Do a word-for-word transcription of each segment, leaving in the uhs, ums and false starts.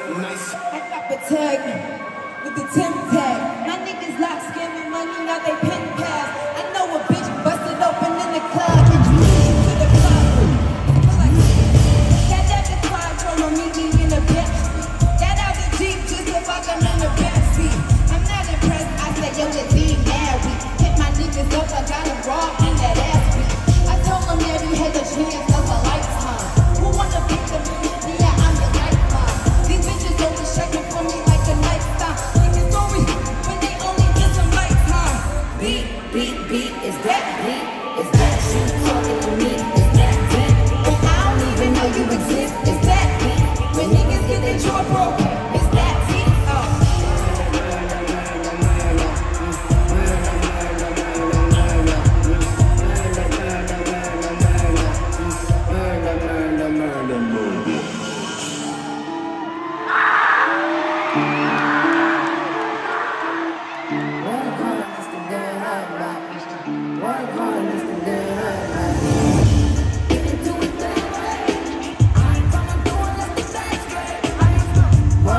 Nice. I got the tag with the temp tag. My niggas lock scamming money, now they pen pass. I know a bitch busted open in the club and dream to the club. Got out the quadro, meet me in the backstreet. Got out the Jeep just to fuck them in the backseat. I'm not impressed, I said yo, let's be married. Hit my niggas up, I got them raw in that ass beat. I told them that he had a chance of a lifetime. Who wanna beat them? Yeah, I'm the lifeline. These bitches always checking for me like a lifestyle. Niggas story when they only get some lifetime. Beat, beat, beat, is that beat? Is that you talking to me? Is that beat? And I don't even know you exist. Is that beat? When niggas get their jaw broke, is that beat? Oh. Work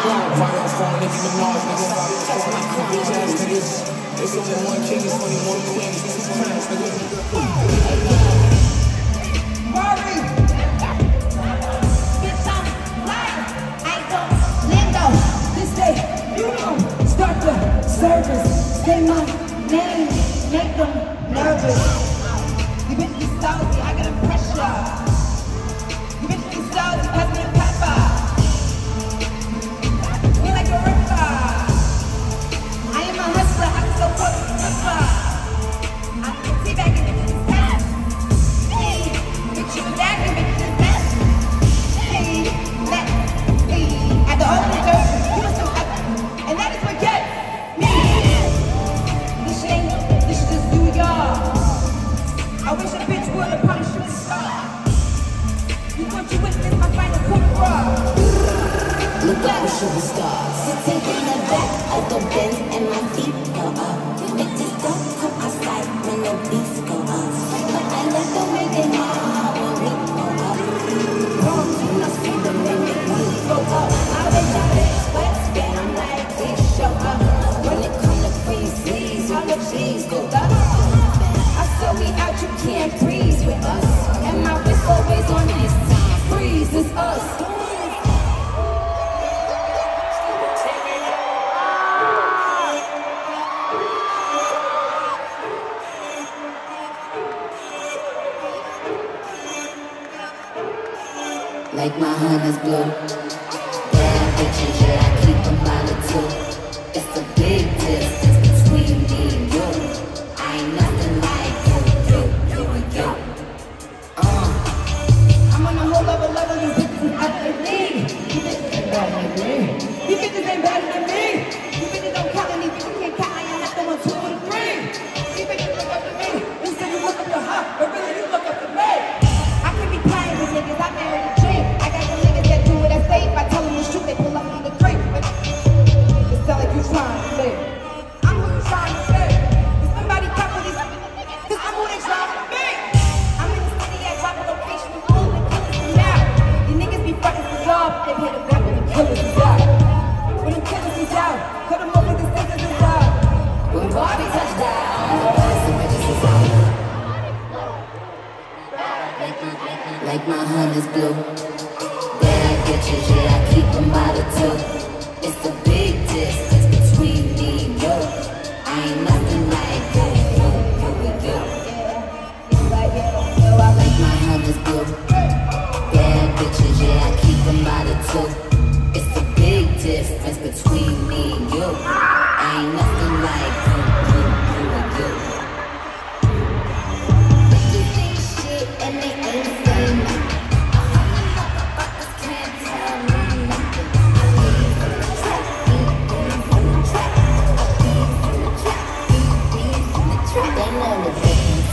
Fire phone, Nicki Minaj, nigga. Bitch ass niggas. It's only one king, it's only one queen. It's one ass nigga. Rory. Bitch, I'm live. I don't lingo. This day, you know. Start the service. Say my name. Make them nervous. You bitch be salty, I got a pressure. You bitch be salty, pass me a pepper. Me like a ripper. I am a hustler, I'm so fucking ripper. I'm the teabag and it's his past. Hey, bitch, you back and bitch, it's best. Hey, let me at the open door, you must have happened. And that is what gets me. This shit ain't, this shit is New York. I wish a bitch would have punished you star. You want you witness my final coup. Look at the shooting stars. Sitting in the back of the Benz and my feet go up. You bitches don't come outside when the beats go up. But I let them make it hard when we go up. Wrong, you must see them when they really go up. I bet y'all bitch sweats, but I'm like, please show up. When it come to free sleeves, all the cheese go up. I saw we out, you can't freeze with us. And my wrist always on this time. Freeze is us. Like my honey's blue. Bad bitches, yeah, I keep them by the two. It's a big distance between me and you. I ain't nothing like you, you, you and you. Uh. I'm on a whole other level, you bitches is out of league. You bitches ain't better than me. You bitches ain't better than me. You bitches don't count on me, bitches can't count. I ain't nothing on two or three. You bitches look up to me. You say you look up to her, but really you look up to me. I can be playing with niggas, I married a G. I got some niggas that do what I say. If I tell them to shoot, they pull up on the creek. It sound like you trying to say. I'm who you trying to say. Is somebody top of this? Cause I'm who they trying to be. I'm in the city at top of location, we full of killers and now. You niggas be fighting for love, they hit a rap when the killers is out. When the killers is out, cut them over the stickers is out. When Barbie touched down, the plastic bitches is out. Like my honey's blue. Bad bitches, yeah, I keep them by the two. It's a big distance between me and you. I ain't nothing like you, you, you and you. I like my honey's blue. Bad bitches, yeah, I keep them by the two. It's a big difference between me and you. I ain't nothing like you, you, you and you. Bitches ain't shit and they ain't saying nothing. Motherfuckers can't tell me nothing. I leave in the trap, beat beans in the trap. I beans in the trap, beat beans in the trap. They know the difference.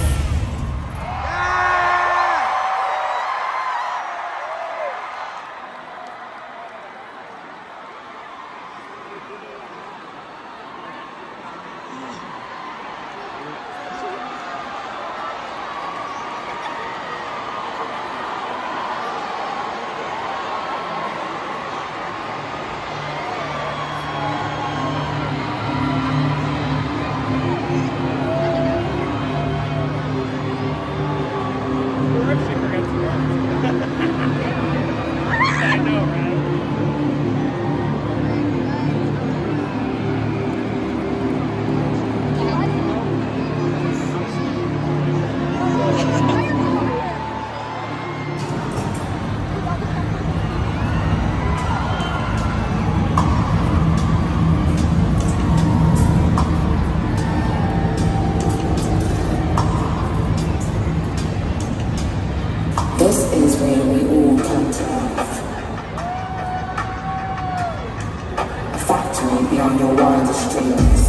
Beyond your wildest dreams.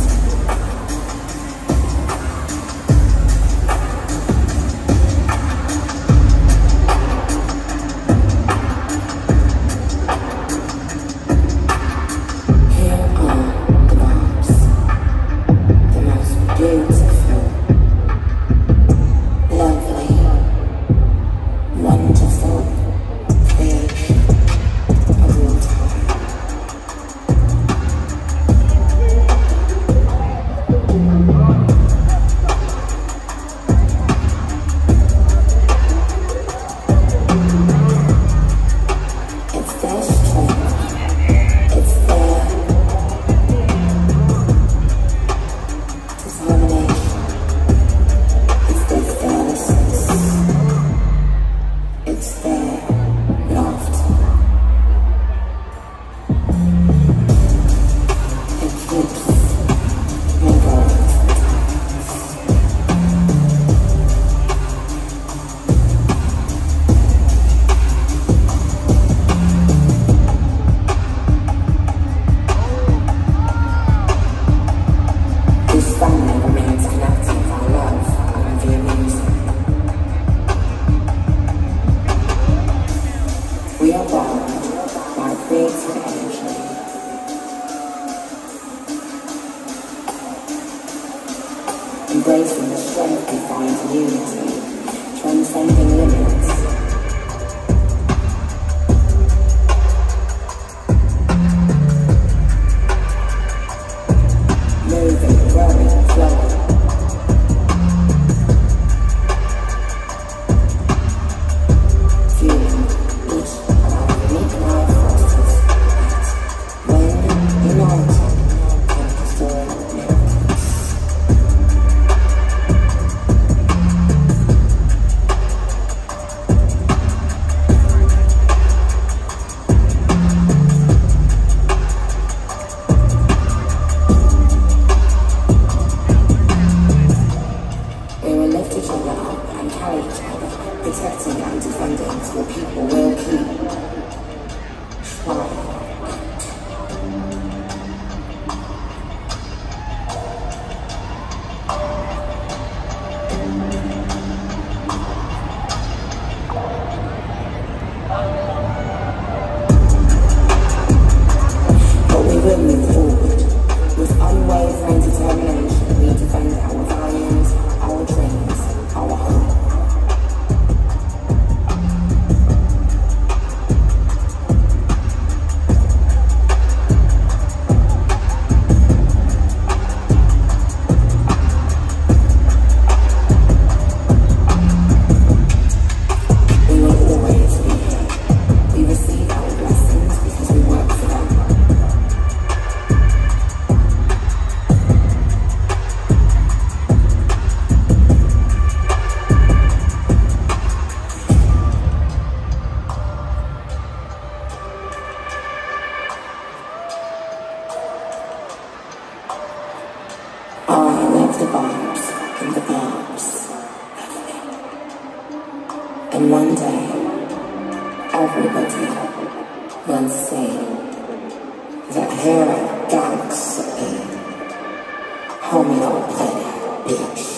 Embracing the strength we find in unity, transcending limits. Moving, growing, flowing. Fueling each of our unique life forces. When united, can perform miracles. We will lift each other up and carry each other, protecting and defending till people will keep trying. But we will move forward with unwavering determination. We defend our values, our dreams, our hope. We will always be here. We receive our blessings because we work for them. I live the vibes in the vibes. And one day, everybody will see that here at Galaxy, homie don't play, bitch.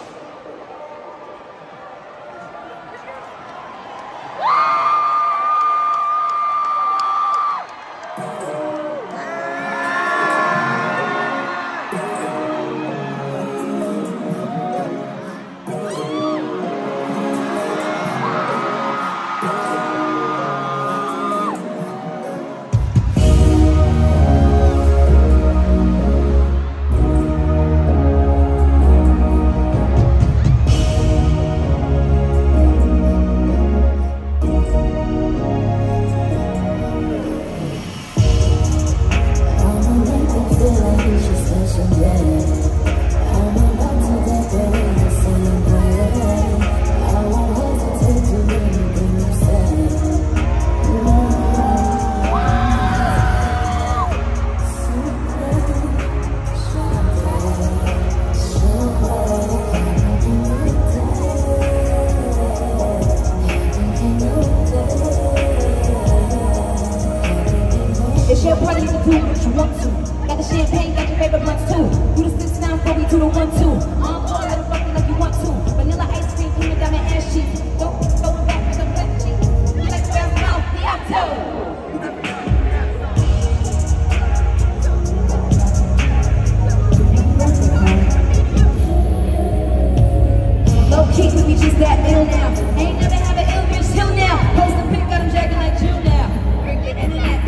It's your party, you can do what you want to. Got the champagne, got your favorite blunts too. Do the six nine before we do the one two. Encore, let it fuck me like you want to. Vanilla ice cream, cream down my ass cheeks. Go, go back with the flat cheeks. You like to bounce out, the octo. Low key, cause we just that ill now. Ain't never have an ill bitch till now. Post the pic, got him jacking like Jill now. Break it in that.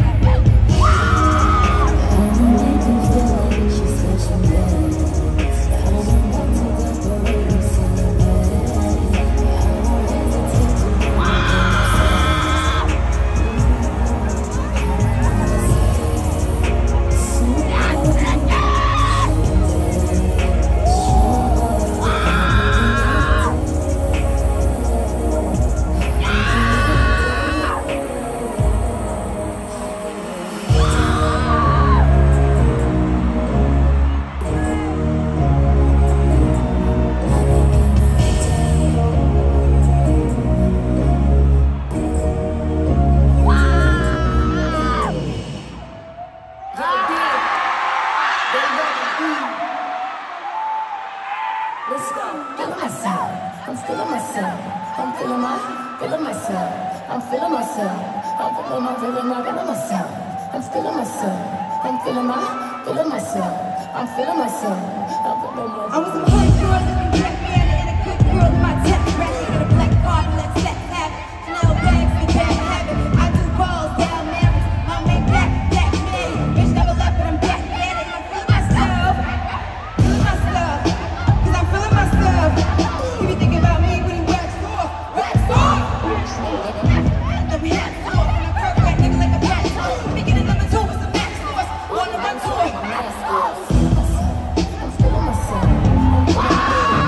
Let's go. Feeling myself. I'm feeling myself. I'm feeling my, feeling myself. I'm feeling myself. I'm feeling my, feeling my, feeling myself. I'm feeling myself. I'm feeling my, feeling myself. I'm feeling myself. I'll put no more. I was a hood girl looking dress man in a good girl in my tech rap. She got a black card and let sex happen. Chanel bags for bad habit. I do balls down marriage. My main black, black man. Bitch never left, but I'm back at it. I'm feeling myself. Feeling myself. Cause I'm feeling myself. You be thinking about me when you wax off. Wax off! Let me have it off. I'm a perk white nigga like a bat. Me get a number two with some max force. On the run tour. I'm feeling myself. I'm feeling myself.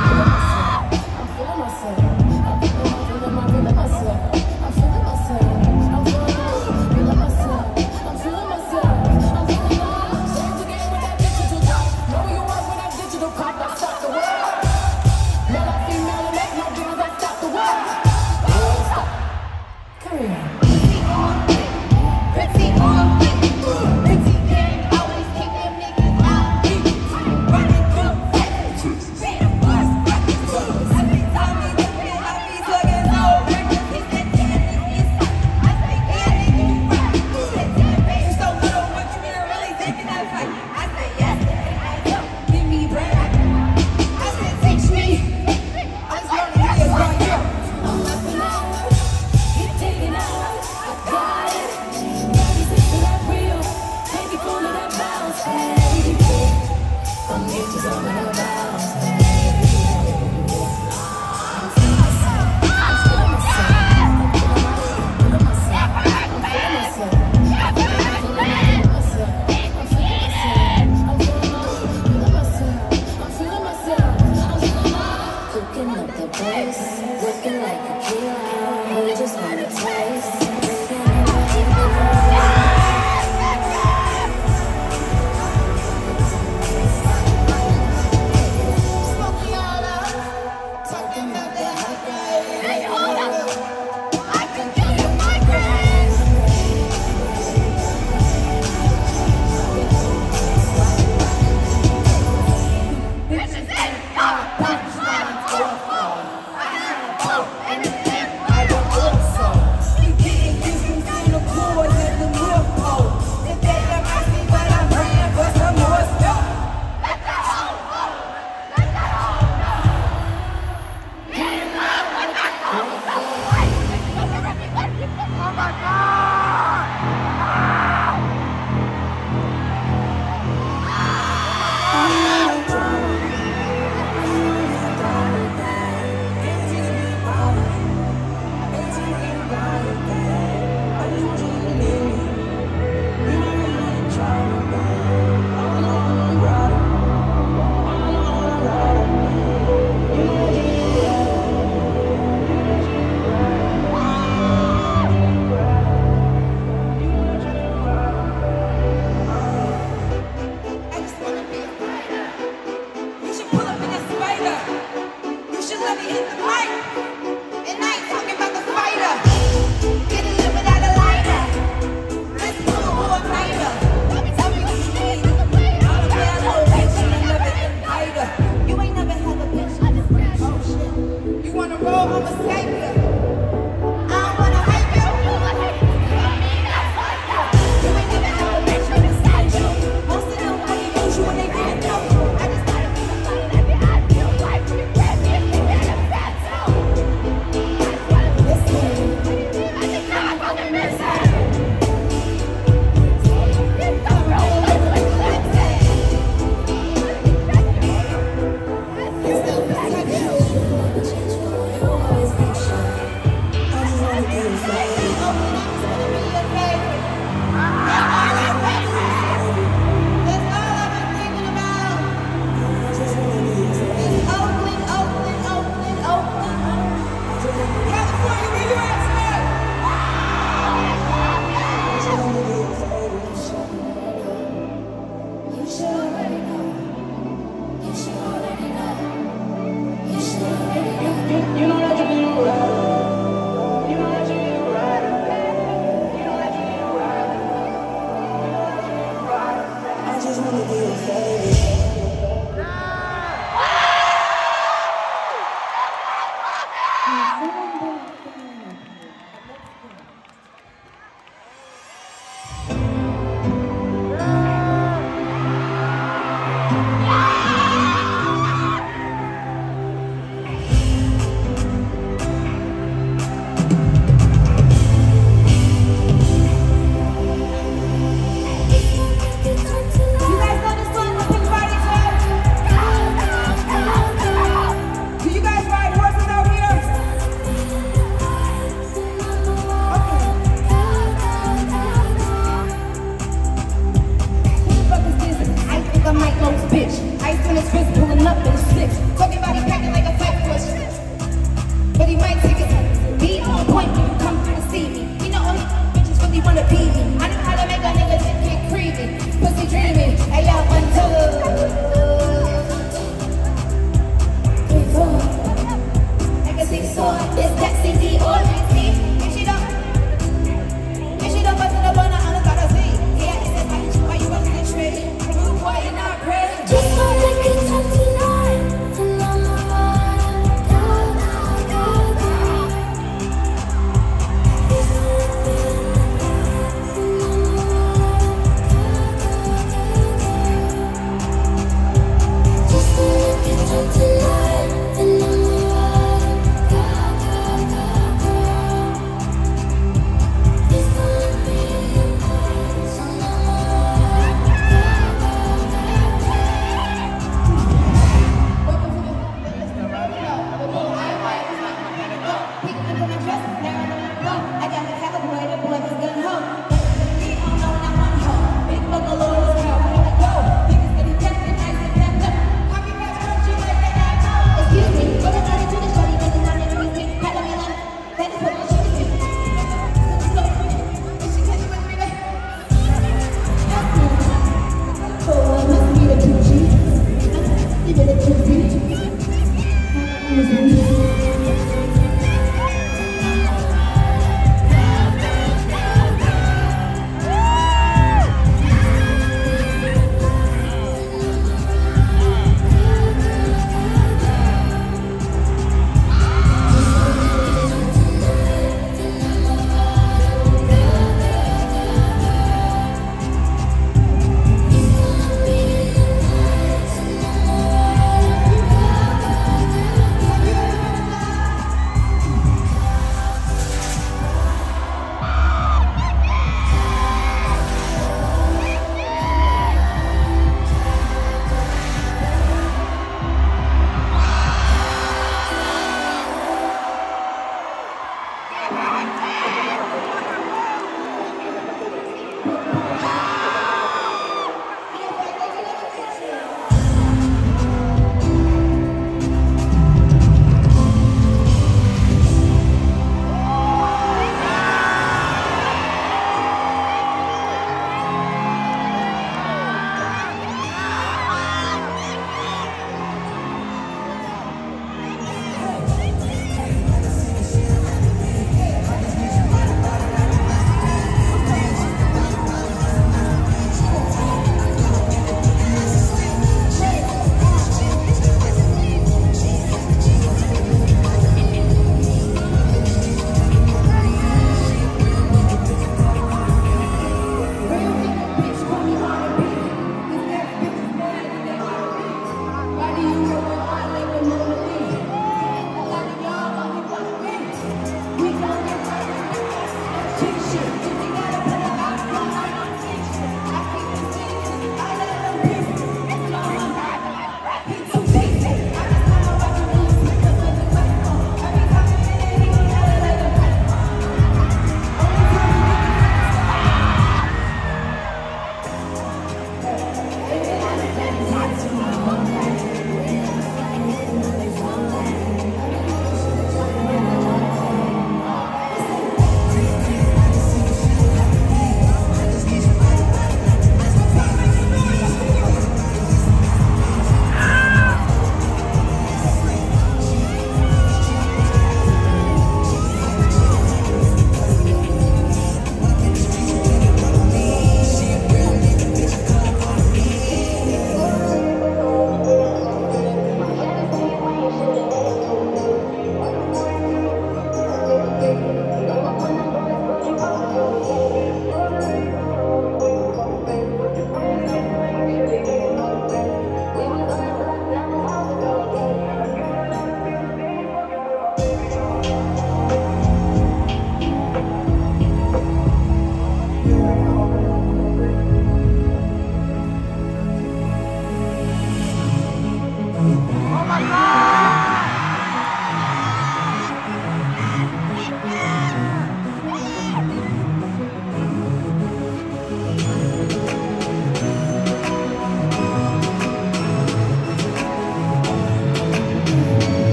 bitch. Ice on his wrist, pulling up in his slips. Talking about he packing like a fight push. But he might take it. Be on point when you come through to see me. You know all these bitches really wanna be me. I know how to make a nigga get creepy. Pussy dreaming. Hey, yo, one, two. Three, four. I can sing so. Is that C D or If she don't, if she don't bust it up on her, I don't gotta see. Yeah, it's that like, why you wasn't in trade? Rude boy, you're not great. Just wanna get up tonight, and I'm alright. Go, go, go, go.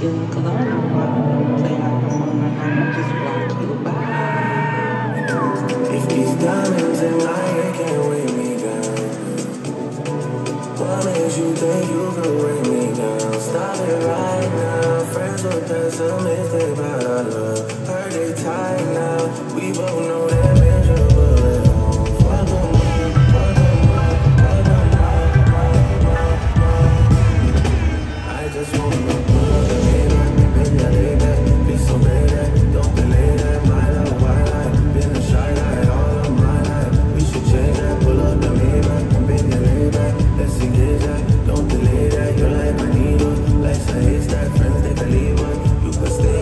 you, cause I don't know why I'm playing out the phone right now. I'm just block you. Bye. If these diamonds in my head can't weigh me down, what makes you think you could weigh me down? Stop it right now. Friends were pessimistic about our love. Heard they tired now. We both know that miserable at home. Fuck them up, fuck them up, fuck them up, up, up, up. I just wanna pull up the mirror, baby, I lay back, be so better. Don't delay that, my love, why not? Been a shy guy all of my life. We should change that, pull up the mirror, baby, lay back, let's engage that. Don't delay that, you're like my needle, like a haystack, friends they can leave us. You can stay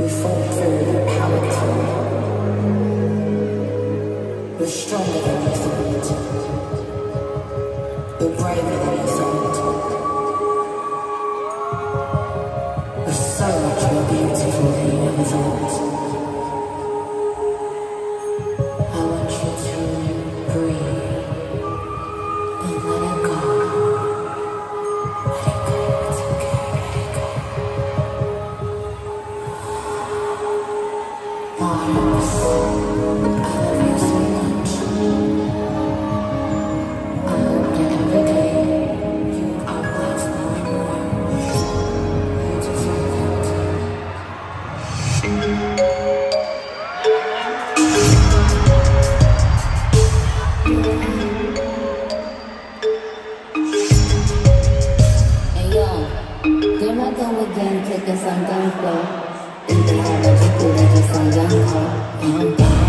We fought through, we powered through. We're stronger than you thought. We're braver than you thought. We're so much more beautiful than you ever thought. I want you to breathe and let it go. Let it go, it's okay, let it go. Arms, I love you so much. I hope that every day you outlast me when you are. You deserve it. Hey yo, here I go again, taking some gun flow. Even have a jiggly like just some gun call. I'm down.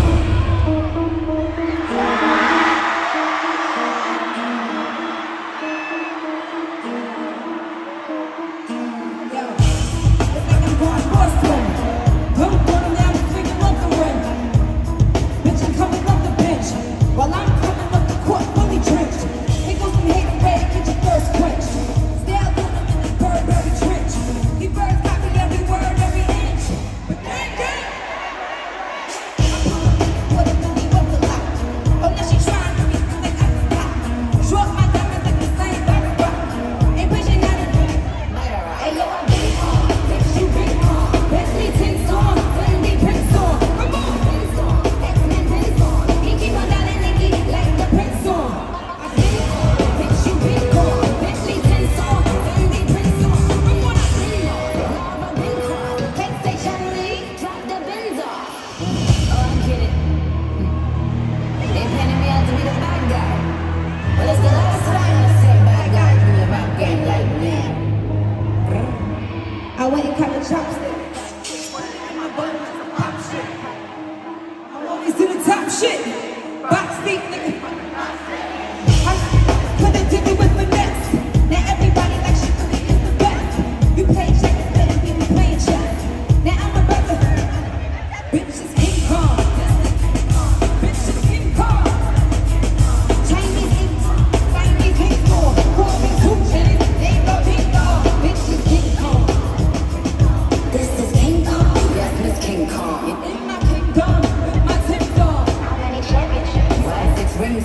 While I'm coming up the court fully drenched, here goes some hate red, get your thirst quenched. Stay out in the Burberry trench. These birds copy every word, every inch. But gang, gang. I pull up with a movie with a lot. Oh, now she trying to be like I forgot. Drop my diamonds like the same back rock. Ain't pushing out of me. Hey, yo, I'm big on. Bitch, you big on. Bentley tints on. Fendi prints on. Come on. Prints on. X-Men prints on. He keep on down and Nicky like the prints on. I big on. Bitch, you big on. Bentley tints on. Fendi prints on. Come on, I big on. Lava been caught. Can't say Chun-Li, drop the Benz off. Oh, I'm kidding. They painted me out to be the bad guy. Well, it's the last time I see a bad guy do a rap game like me. I went and cut the chopstick. In my butt, pop shit. I'm always to the top shit. Box deep, nigga. I put the digger with finesse. Now everybody like she really is the best. You play check, better be me playing check. Now I'm about to. Bitch is King Kong. Bitch is King Kong. Chinese ink, Chinese ink store. Call me two Chinese, they go ding dong. Bitch is King Kong. This is King Kong. Yes, Miss King Kong. In my kingdom, with my Tim dog. How many championships? Why six ring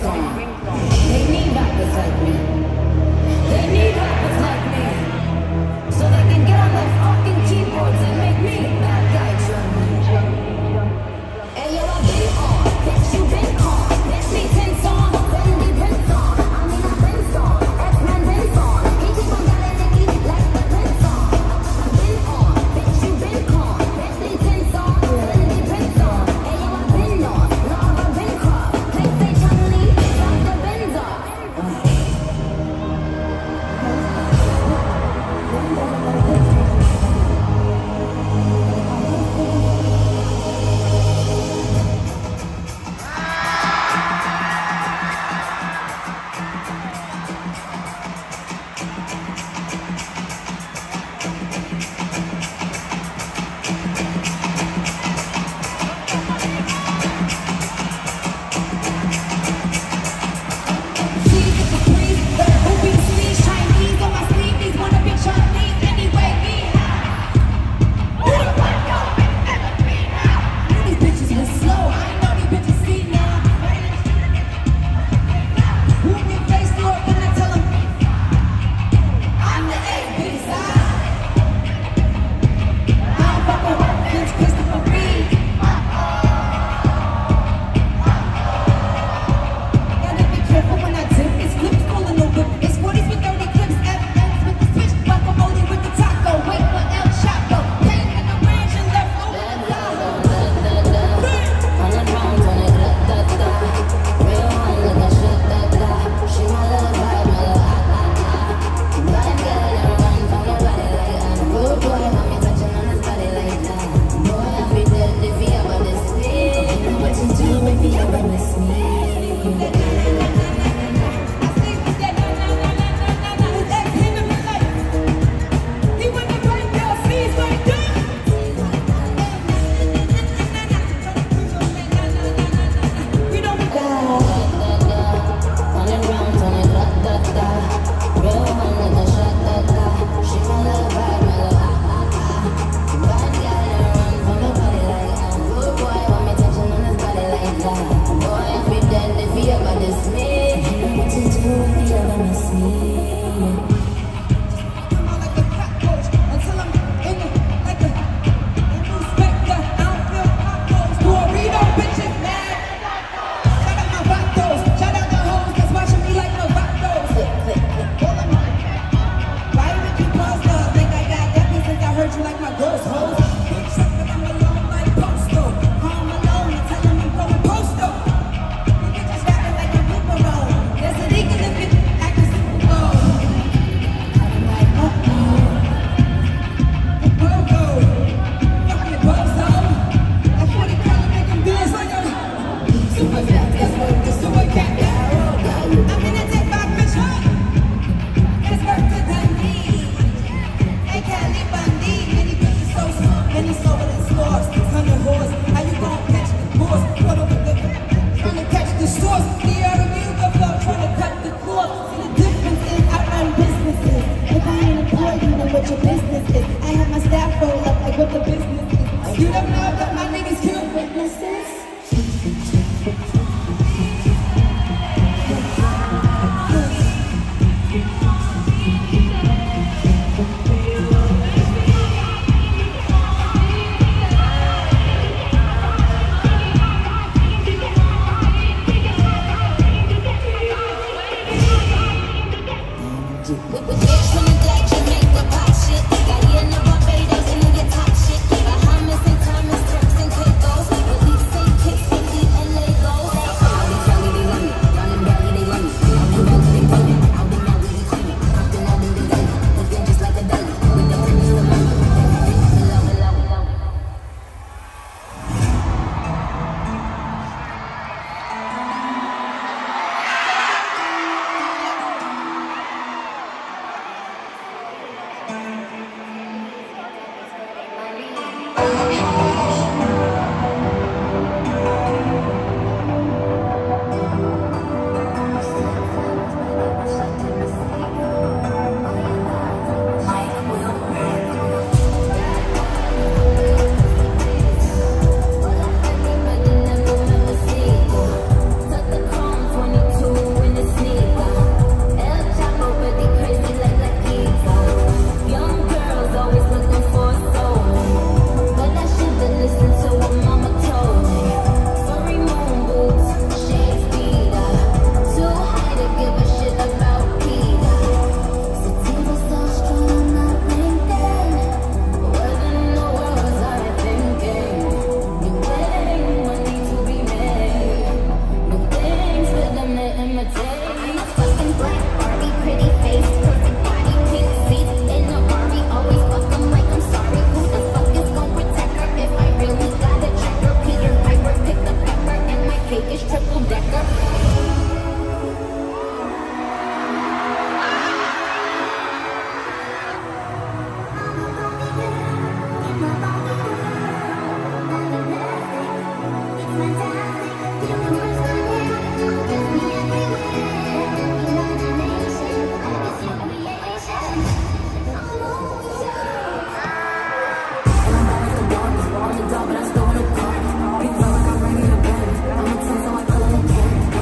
But I still wanna party. People like I'm ready to bend. I'm a ten, so I call it a can.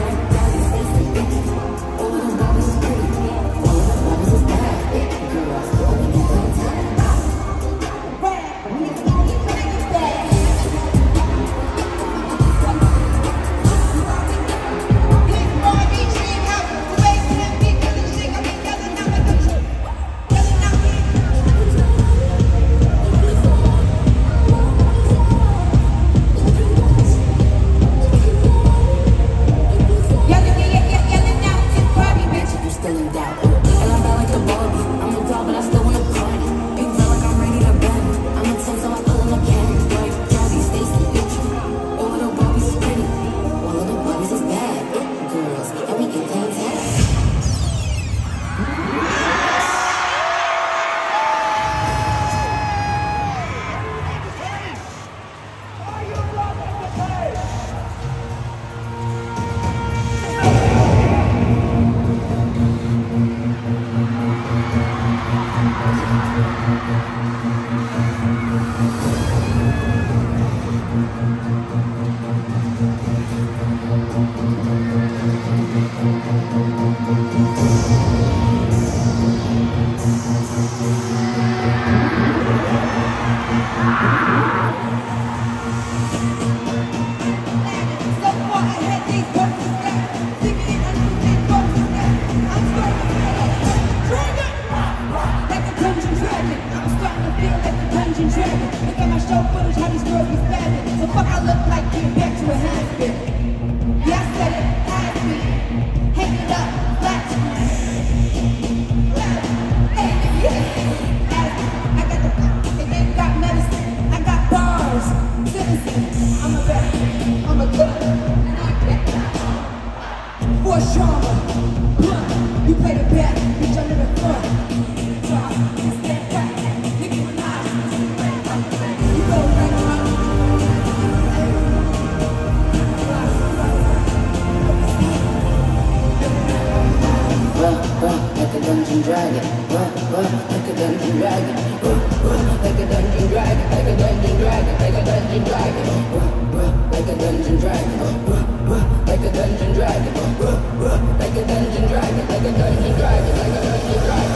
What's drama? Blunt. You play the back, bitch, I'm in the front. Drop, it's that back. Nicki Minaj. You go right around. Run, run, like a dungeon dragon. Run, run, like a dungeon dragon. Run, run, like a dungeon dragon. Like a dungeon dragon. Like a dungeon dragon. Run, run, like a dungeon dragon. Run, run, like a dungeon dragon. Run, run, like a dungeon dragon. Like a dungeon dragon. Like a dungeon dragon.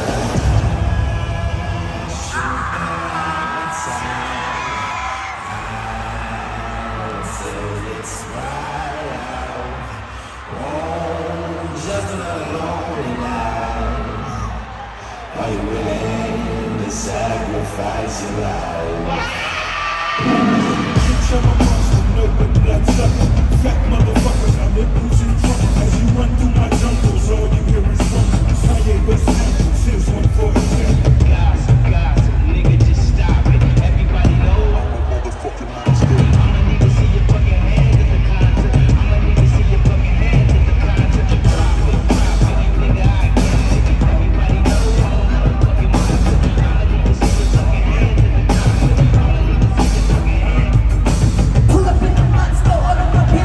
Just another lonely night. Are you willing to sacrifice your life? Bitch, I'm a monster, no but blood sucker. Fat motherfucker, I'm in pushing trouble. As you run through my jungles, all you hear is rumble. Kanye West sample, six one four example. Gossip, gossip, nigga, just stop it. Everybody know I'm a motherfucking monster. I'ma need to see your fucking hands at the concert. I'ma need to see your fucking hands at the concert. Drop it, drop it, nigga, I get it. Everybody know I'm a motherfucking monster. I'ma need to see your fucking hands at the concert. I'ma need to see your fucking hands. Pull up in the monster, all of my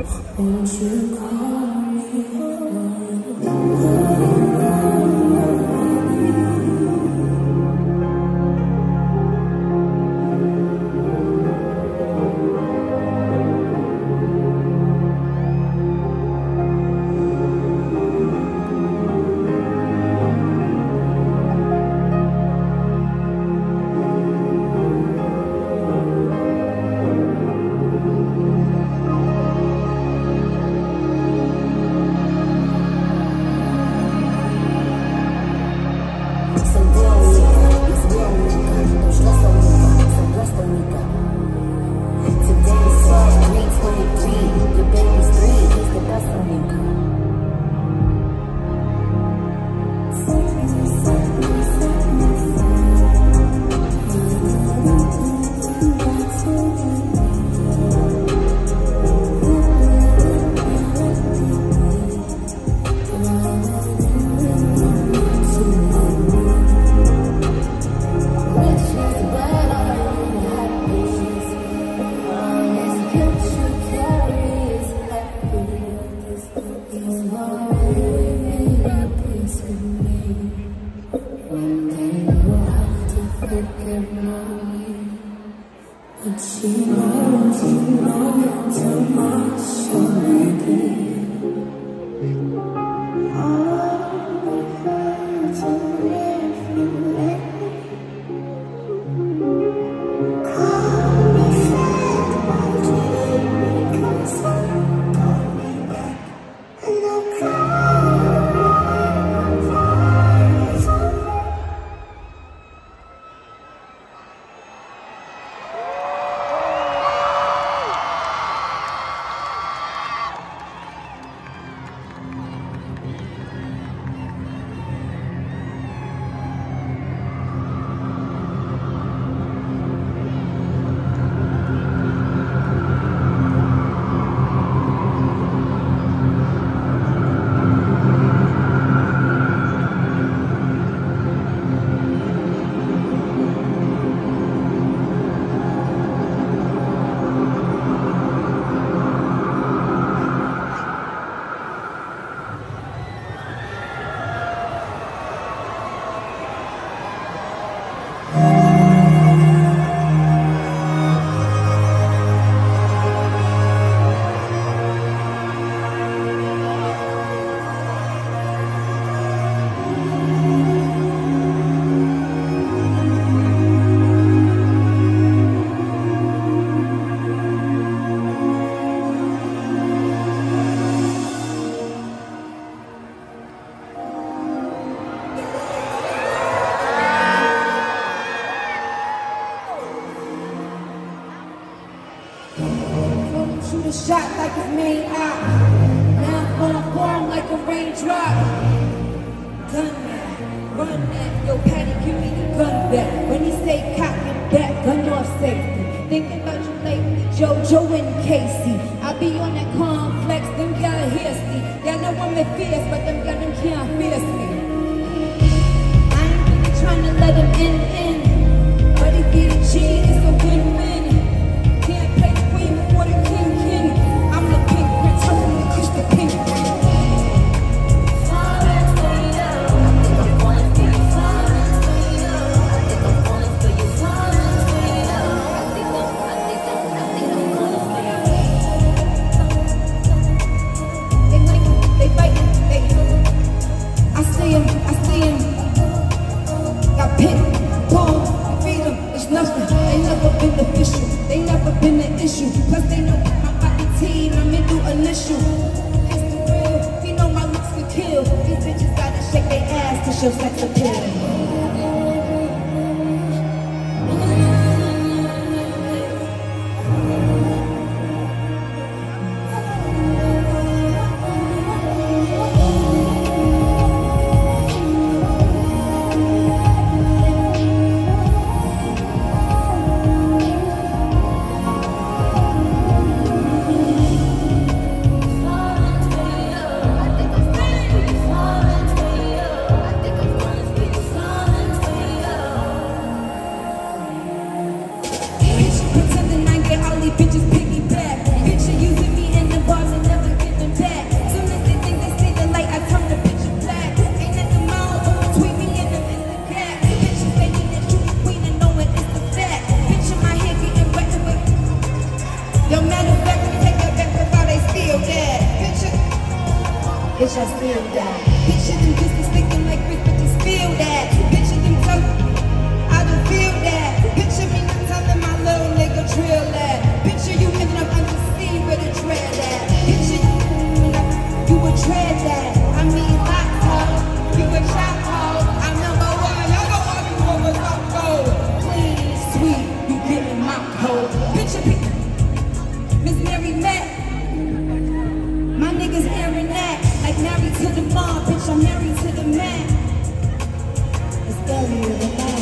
Won't you call me home? Shoot a shot like it's made out. Now I'm gonna form like a raindrop. Gunman, run that. Yo, Patty, give me the gun back. When he say cock it back, gun off safety. Thinking about you lately, JoJo and Casey. I be on that complex, them y'all hear me. Y'all know I'm at fierce, but them y'all them can't fierce me. I ain't really trying to let him in, in. But if he the cheat, it's a win-win. Can't play queen before the king, king. I'm the pink prince, I'm gonna kiss the pink prince. Plus they know my body team, I'm into initial. It's the real, you know my looks could kill. These bitches gotta shake their ass to show sex appeal. bitch, I still die. Picture them distance sticking like Chris, but just feel that. Picture them tough, I don't feel that. Picture me not telling my little nigga drill that. Picture you ending up under the sea with a dread at. Picture you, you would tread that. I mean, hot talk, you a chop hole. I'm number one, y'all don't argue over some gold. Clean, sweet, you getting my cold. Picture people, Miss Mary Mac. My niggas airing that, like married to the mom, bitch, I'm married to the man. It's scarier than that.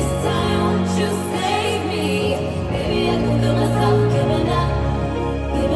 This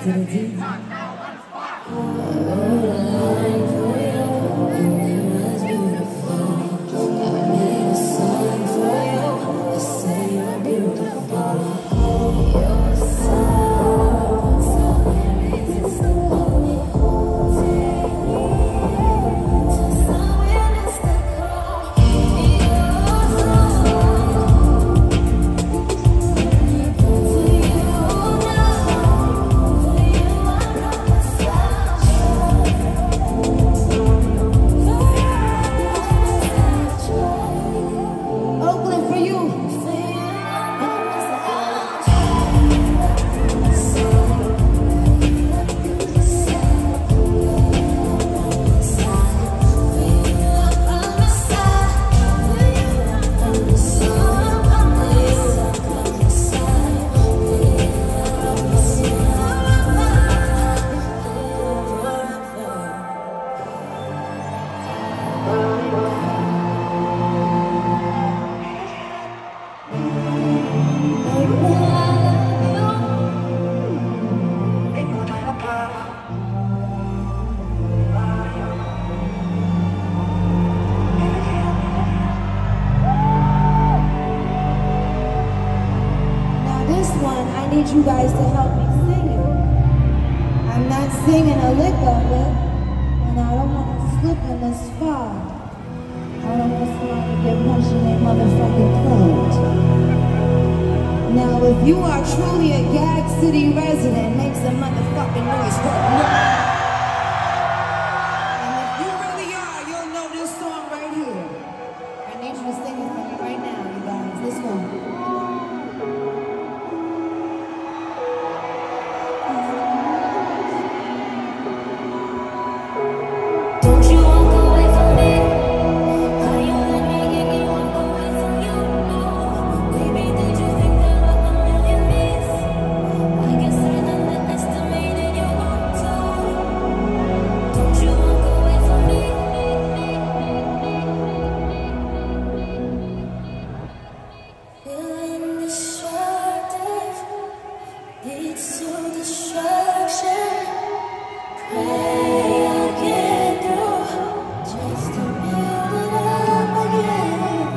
to the D. Oakland for you. Now this one, I need you guys to help me sing it. I'm not singing a lick of it, and I don't want to slip in this fog. I don't want somebody to get punched in their motherfucking throat. Now, if you are truly a Gag City resident, make some motherfucking noise for me. And if you really are, you'll know this song right here. I need you to sing it for me right now, you guys. Let's go. Don't you walk away from me? How you let me get me walk away from you? Baby, did you think that I'm a million bees? I guess I underestimated your heart too. Don't you walk away from me? Feeling destructive leads to destruction. Pray I get through just to build it up again.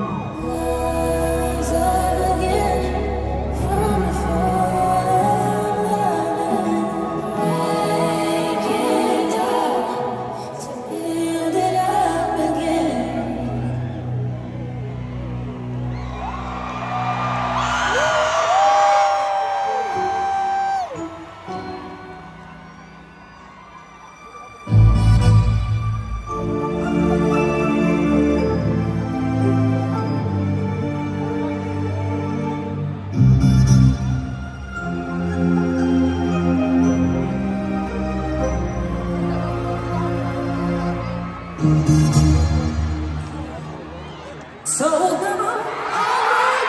Rise up again from the fallen. Break it down to build it up again. So now I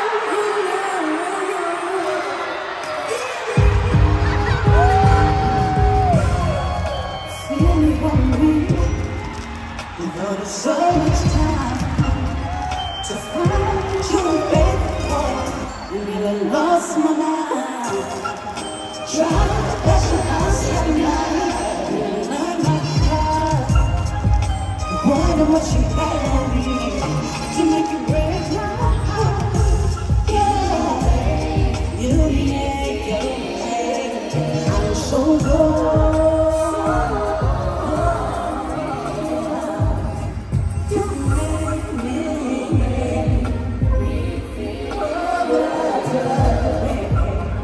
can feel me. Devoted so much time to find you, baby. Really lost my mind. Try to pass your house every night. Really learn my cause. Wonder what you had on me to make you break my heart. Yeah, you make it. I'm so good. You make me feel better, baby.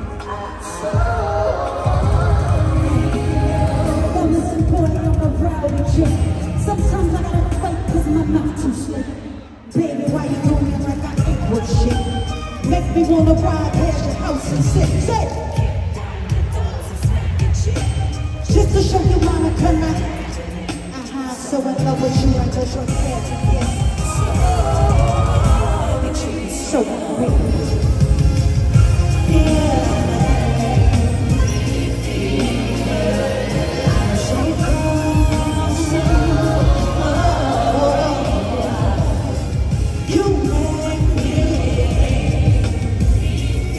I'm as important, I'm a rowdy chick. Sometimes I gotta fight cause my mouth too slick. Baby, why you doing me like I ain't worth shit? Make me wanna ride past your house and sit, sit. Just to show you Monica night. Uh-huh, so in love with you, I just want to say yes. You treat me so great. Yeah. You make me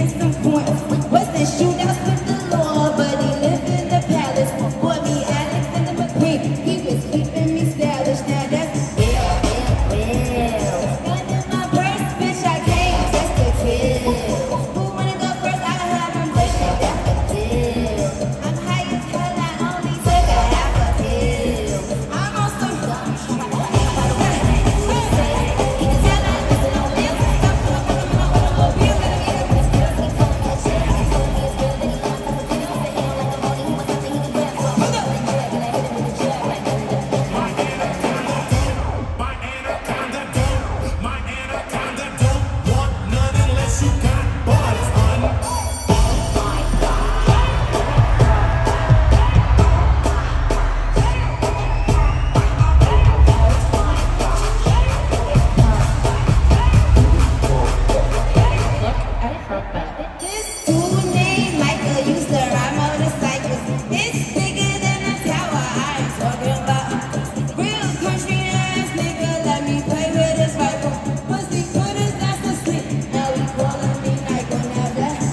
making some points. Wasn't shootouts with the law, but he lived in the palace. Boy, me Alexander McQueen, he was keeping me stylish. Now that's real, real, real. Gun in my purse, bitch, I came just to kill. Who wanna go first? I have him pushing, that's the deal. I'm high as hell, I only took a half a pill. I'm on some dumb shit. This dude named Michael used to ride motorcycles. It's bigger than a tower. I am talking about real country ass nigga. Let me play with his rifle. Pussy put his ass to sleep. Now he calling me Michael. Now that's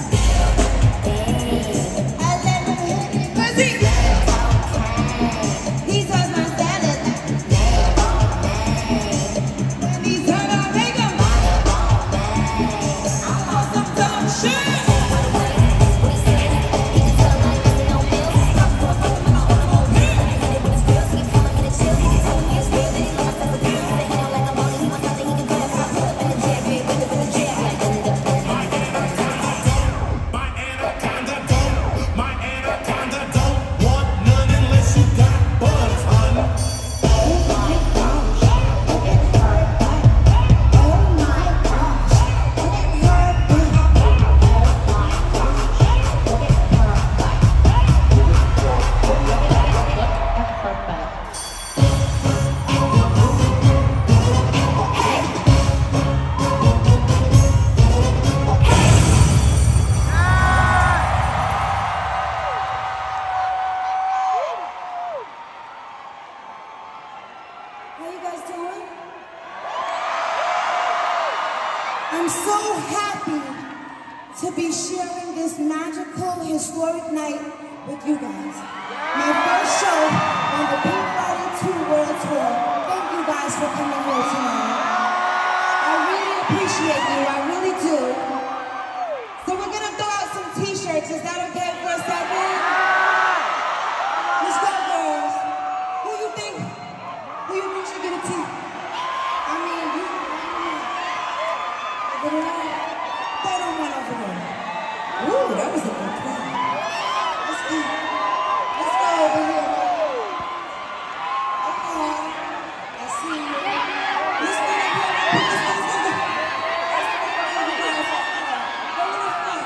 I let him hit me pussy. He tossed my salad. When he turned on makeup, I'm on some dumb shit. How you guys doing? I'm so happy to be sharing this magical, historic night with you guys. My first show on the Pink Friday two World Tour. Thank you guys for coming here tonight. I really appreciate you, I really do. So we're gonna throw out some t-shirts, is that okay for a second? Let's go, girls. Who you think? Who you think should get a tee? I mean, you. Get it out? Throw them one over there. Ooh, that was a good play. Let's go. Let's go over here. Okay. I see you. This one up here. This one, this one. Go in the front.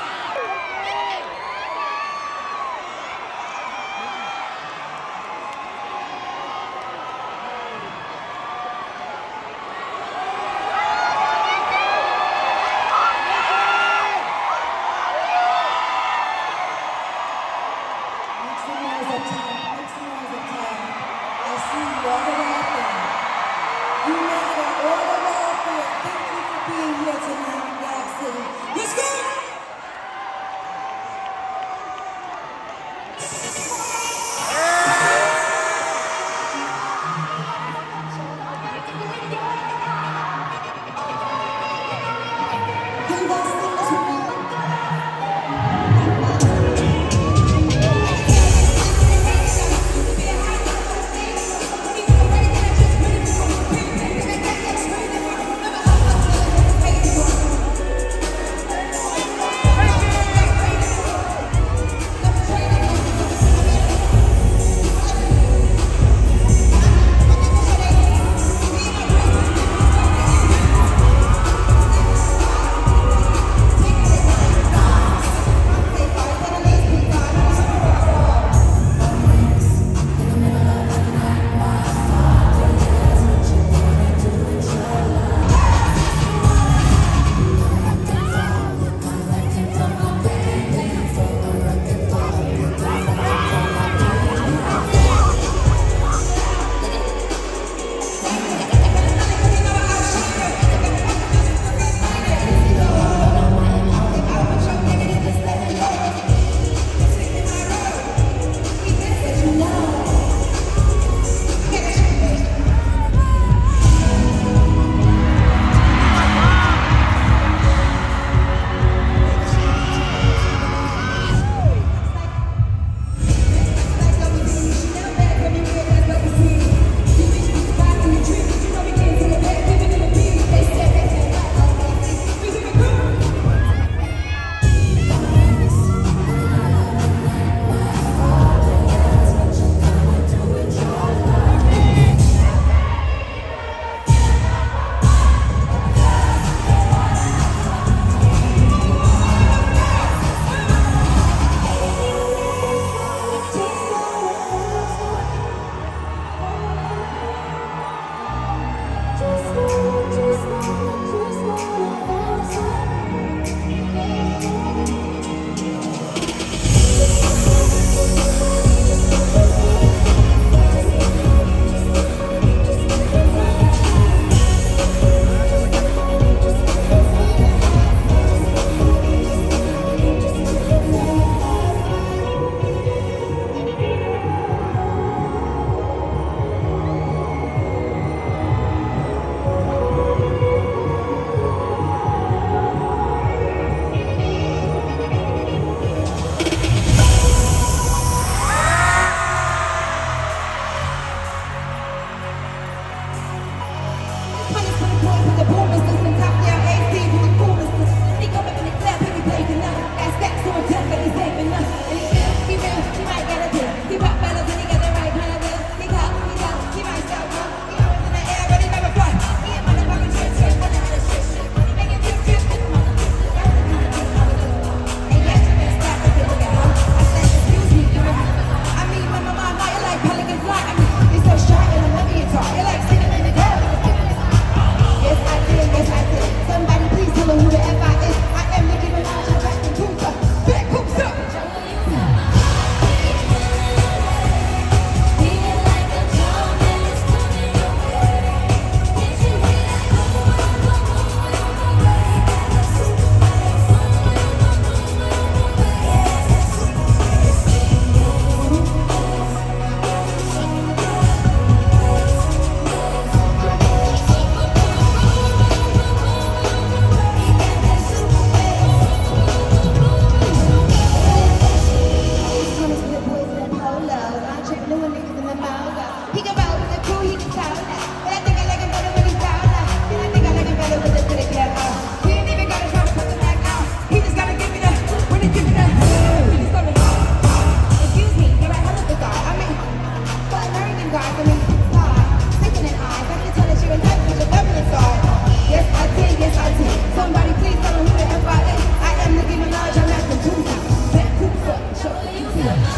gonna give me that. He's gonna. Excuse me, you're a hell of a guy. I mean, for American guys, I mean, fly, sickening eyes. I can tell that you're in touch with your feminine side. Yes, I did, yes, I did. Somebody please tell them who the F I is. I am Nicki Minaj, I'm at the Tusa. That Tusa, show the Tusa.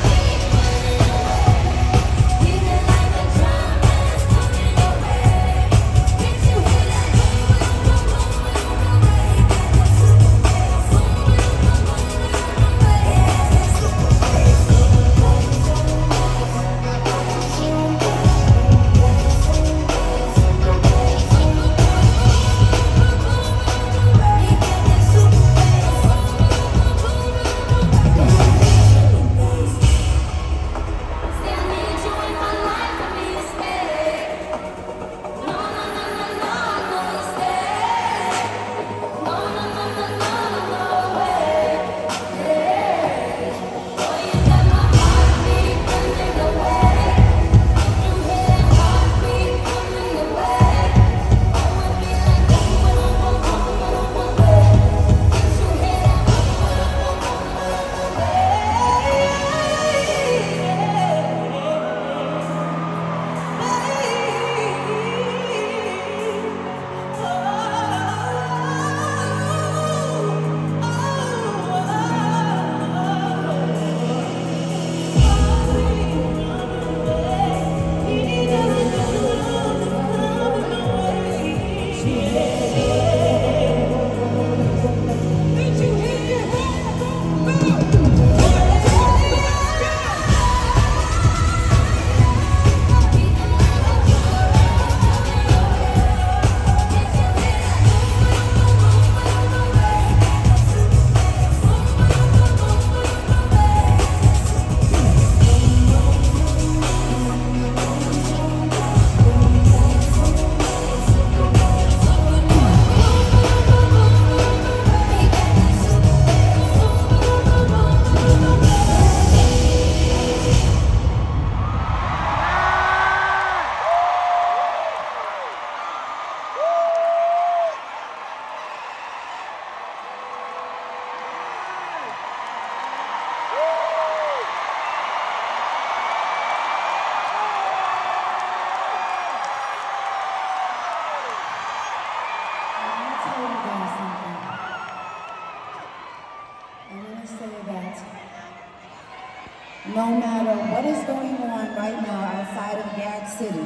No matter what is going on right now outside of Gag City,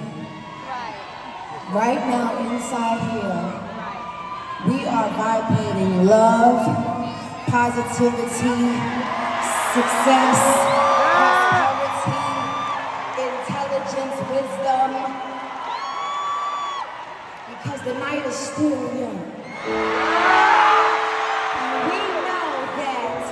right now inside here, we are vibrating love, positivity, success, prosperity, intelligence, wisdom, because the night is still young. And we know that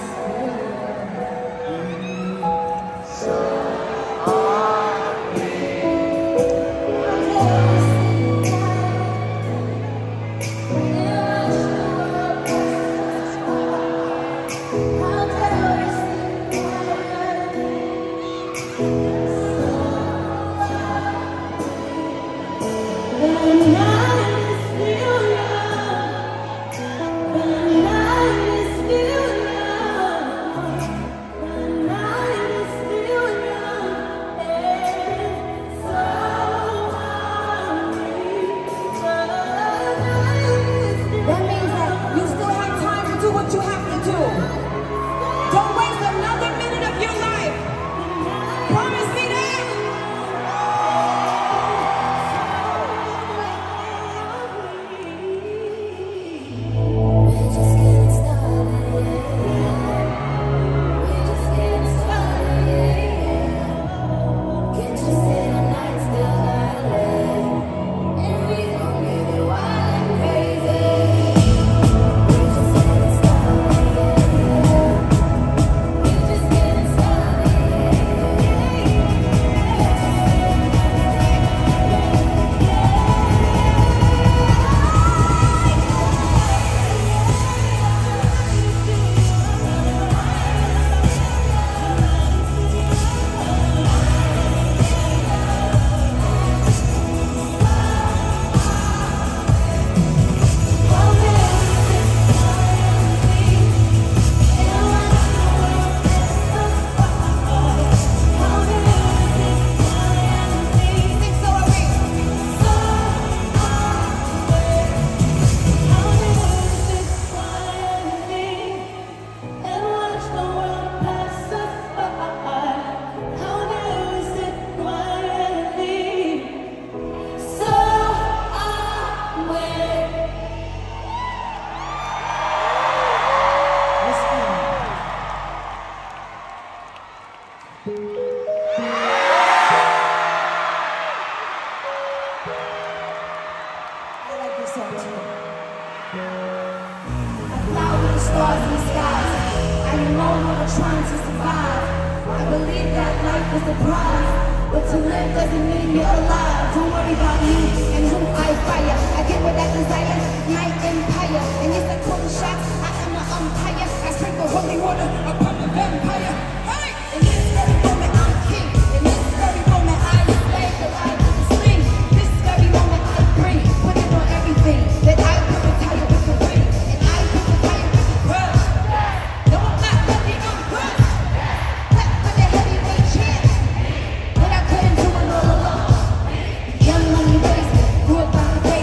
So are we. more trying to survive. I believe that life is a prize, but to live doesn't mean you're alive. Don't worry about me and who I fire. I get what I desire, night empire. And yes, I call the shots, I am the umpire. I sprinkle holy water upon the vampire. Hey! In this very moment I'm king. In this very moment I slay the life of the sling. This very moment I bring, put it on everything. That I put the tire with the ring, and I put the fire with the grudge. No, I'm not lucky, I'm good. Clap for the heavyweight champ. What I couldn't do it all alone. Young money wasted, grew up on the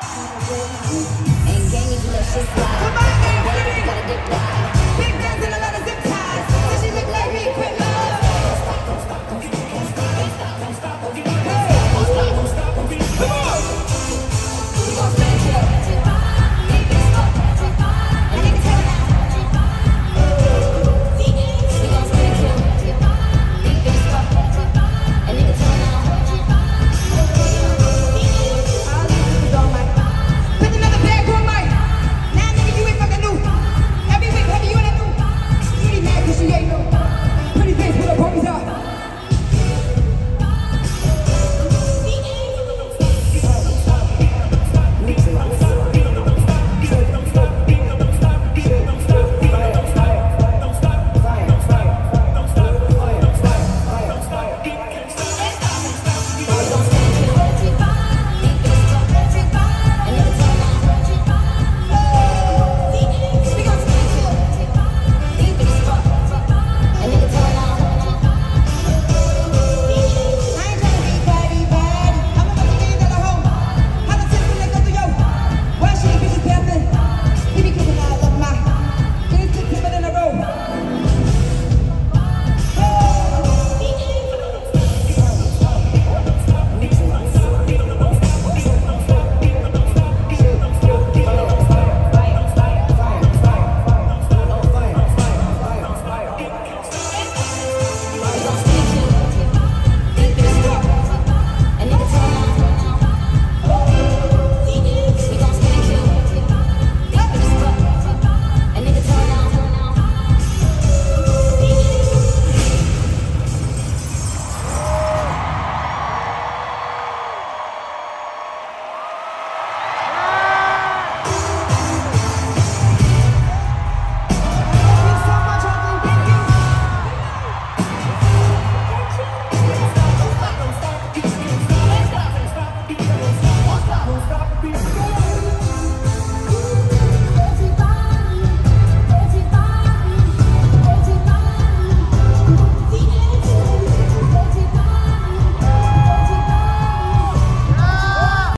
Ain't game, you let shit slide. Ain't game, you gotta dip dive.